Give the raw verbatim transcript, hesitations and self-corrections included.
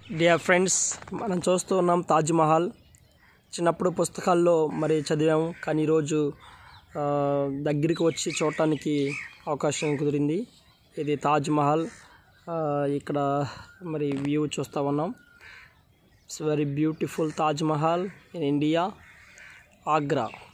Dear friends, మనం చూస్తూ ఉన్నాం తాజ్మహల్. చిన్నప్పుడు పుస్తకాల్లో మరి చదివాము, కానీ ఈరోజు దగ్గరికి వచ్చి చూడటానికి అవకాశం కుదిరింది. ఇది తాజ్మహల్. ఇక్కడ మరి వ్యూ చూస్తూ ఉన్నాం. It's very beautiful Taj Mahal in India, Agra.